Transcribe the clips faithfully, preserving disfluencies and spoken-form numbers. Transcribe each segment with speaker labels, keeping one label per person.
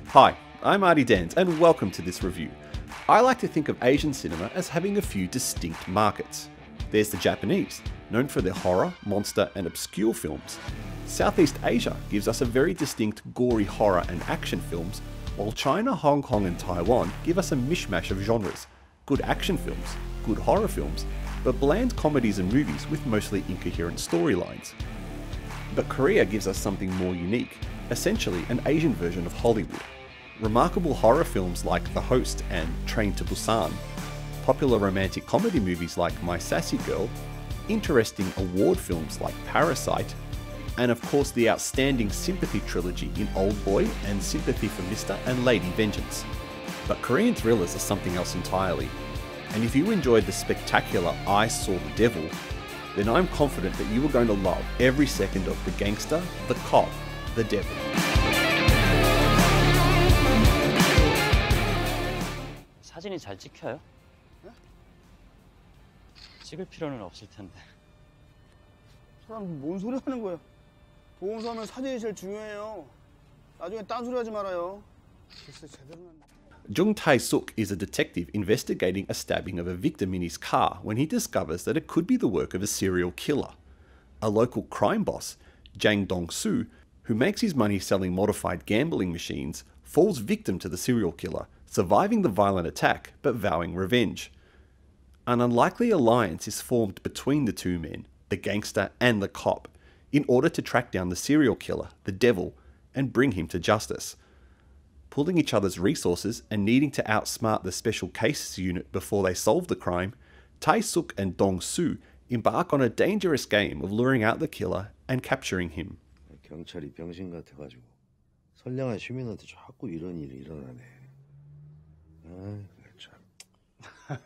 Speaker 1: Hi, I'm Artie Dans and welcome to this review. I like to think of Asian cinema as having a few distinct markets. There's the Japanese, known for their horror, monster and obscure films. Southeast Asia gives us a very distinct gory horror and action films, while China, Hong Kong and Taiwan give us a mishmash of genres. Good action films, good horror films, but bland comedies and movies with mostly incoherent storylines. But Korea gives us something more unique, essentially an Asian version of Hollywood. Remarkable horror films like The Host and Train to Busan, popular romantic comedy movies like My Sassy Girl, interesting award films like Parasite, and of course the outstanding sympathy trilogy in Old Boy and Sympathy for Mister and Lady Vengeance. But Korean thrillers are something else entirely, and if you enjoyed the spectacular I Saw the Devil, then I'm confident that you are going to love every second of The Gangster, The Cop, The Devil.
Speaker 2: 사진이 잘 찍혀요? 네? 찍을 필요는 없을 텐데.
Speaker 3: 사람 뭔 소리 하는 거야? 보험사면 사진이 제일 중요해요. 나중에 딴소리 하지 말아요. 글쎄 제대로 난...
Speaker 1: Jung Tae-suk is a detective investigating a stabbing of a victim in his car when he discovers that it could be the work of a serial killer. A local crime boss, Jang Dong-soo, who makes his money selling modified gambling machines, falls victim to the serial killer, surviving the violent attack but vowing revenge. An unlikely alliance is formed between the two men, the gangster and the cop, in order to track down the serial killer, the devil, and bring him to justice. Pulling each other's resources and needing to outsmart the special cases unit before they solve the crime, Tae-suk and Dong-soo embark on a dangerous game of luring out the killer and capturing him.
Speaker 4: 경찰이 병신 같아가지고 선량한 시민한테 자꾸 이런 일이 일어나네. 아이, 참.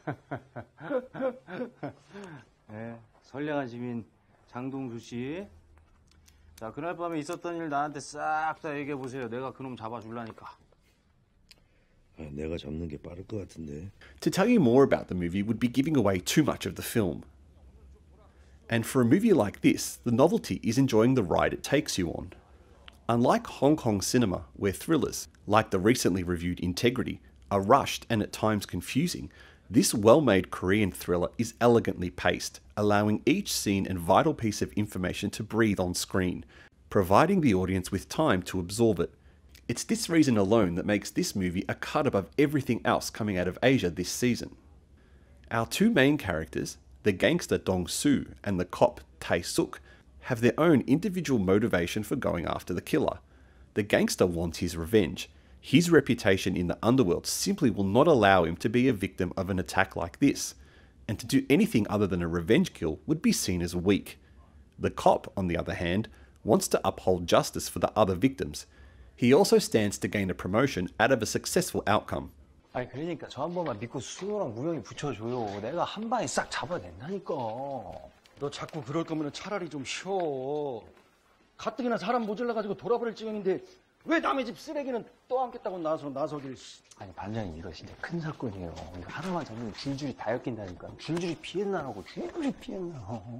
Speaker 5: 네, 선량한 시민 장동수 씨. 자, 그날 밤에 있었던 일 나한테 싹 다 얘기해 보세요. 내가 그놈 잡아줄라니까.
Speaker 4: 아, 내가 잡는 게 빠를 것 같은데.
Speaker 1: To tell you more about the movie would be giving away too much of the film. And for a movie like this, the novelty is enjoying the ride it takes you on. Unlike Hong Kong cinema, where thrillers, like the recently reviewed Integrity, are rushed and at times confusing, this well-made Korean thriller is elegantly paced, allowing each scene and vital piece of information to breathe on screen, providing the audience with time to absorb it. It's this reason alone that makes this movie a cut above everything else coming out of Asia this season. Our two main characters, the gangster Dong-soo and the cop Tae-suk, have their own individual motivation for going after the killer. The gangster wants his revenge. His reputation in the underworld simply will not allow him to be a victim of an attack like this, and to do anything other than a revenge kill would be seen as weak. The cop, on the other hand, wants to uphold justice for the other victims. He also stands to gain a promotion out of a successful outcome.
Speaker 6: 아니 그러니까 저 한 번만 믿고 수호랑 무영이 붙여줘요. 내가 한 방에 싹 잡아낸다니까.
Speaker 7: 너 자꾸 그럴 거면 차라리 좀 쉬어. 가뜩이나 사람 모질러가지고 돌아버릴 지경인데 왜 남의 집 쓰레기는 떠안겠다고 나서 나서길.
Speaker 6: 아니 반장님 이거 진짜 큰 사건이에요. 이거 하나만 잡으면 줄줄이 다 엮인다니까. 줄줄이 피해나라고 줄줄이 피해나.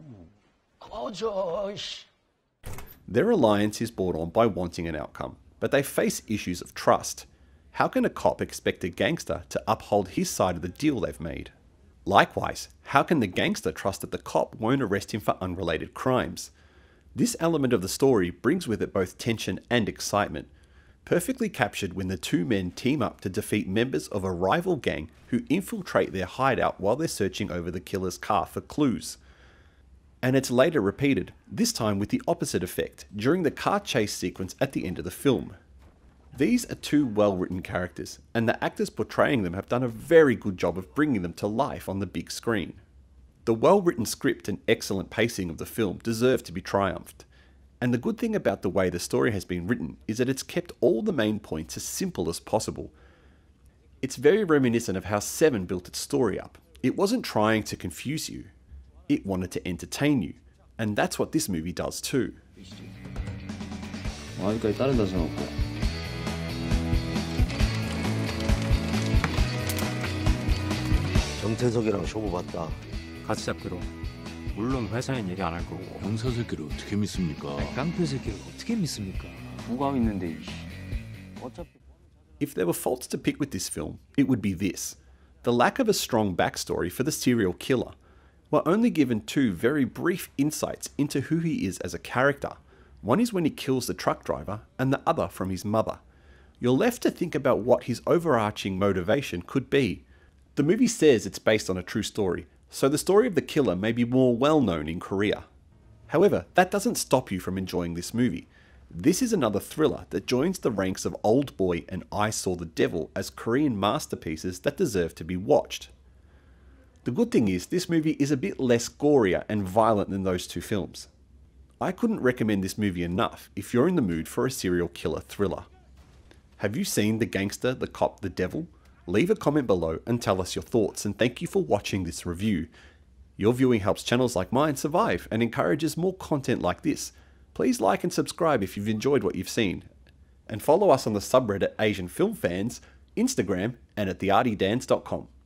Speaker 7: 꺼져.
Speaker 1: Their alliance is brought on by wanting an outcome, but they face issues of trust. How can a cop expect a gangster to uphold his side of the deal they've made? Likewise, how can the gangster trust that the cop won't arrest him for unrelated crimes? This element of the story brings with it both tension and excitement, perfectly captured when the two men team up to defeat members of a rival gang who infiltrate their hideout while they're searching over the killer's car for clues. And it's later repeated, this time with the opposite effect, during the car chase sequence at the end of the film. These are two well-written characters, and the actors portraying them have done a very good job of bringing them to life on the big screen. The well-written script and excellent pacing of the film deserve to be triumphed. And the good thing about the way the story has been written is that it's kept all the main points as simple as possible. It's very reminiscent of how Seven built its story up. It wasn't trying to confuse you. It wanted to entertain you. And that's what this movie does too.
Speaker 4: 아직까지 다른 다시 없고. 정태석이랑 쇼부 봤다.
Speaker 2: 같이 잡기로. 물론 회사엔 얘기 안 할 거고.
Speaker 8: 형사 새끼를 어떻게 믿습니까?
Speaker 6: 깡패 새끼를 어떻게 믿습니까?
Speaker 2: 누가 믿는데, 어차피.
Speaker 1: If there were faults to pick with this film, it would be this: the lack of a strong backstory for the serial killer. We're only given two very brief insights into who he is as a character. One is when he kills the truck driver, and the other from his mother. You're left to think about what his overarching motivation could be. The movie says it's based on a true story, so the story of the killer may be more well known in Korea. However, that doesn't stop you from enjoying this movie. This is another thriller that joins the ranks of Old Boy and I Saw the Devil as Korean masterpieces that deserve to be watched. The good thing is, this movie is a bit less gorier and violent than those two films. I couldn't recommend this movie enough if you're in the mood for a serial killer thriller. Have you seen The Gangster, the Cop, the Devil? Leave a comment below and tell us your thoughts, and thank you for watching this review. Your viewing helps channels like mine survive and encourages more content like this. Please like and subscribe if you've enjoyed what you've seen. And follow us on the subreddit Asian Film Fans, Instagram, and at the arty dans dot com.